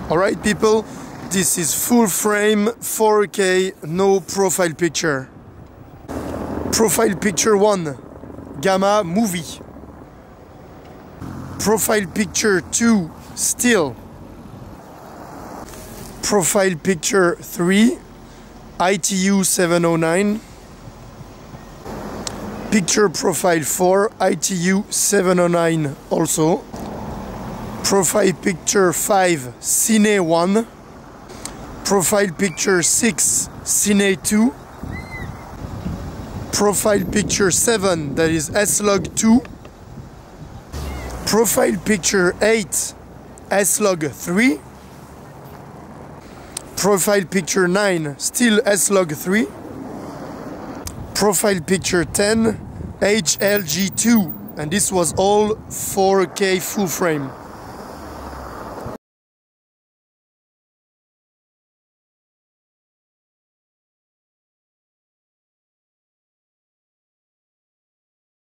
Alright people, this is full frame 4K, no profile picture. Profile picture 1, Gamma movie. Profile picture 2, still. Profile picture 3, ITU 709. Picture profile 4, ITU 709 also. Profile picture 5, Cine 1. Profile picture 6, Cine 2. Profile picture 7, that is Slog 2. Profile picture 8, Slog 3. Profile picture 9, still Slog 3. Profile picture 10, HLG2, and this was all 4K full frame.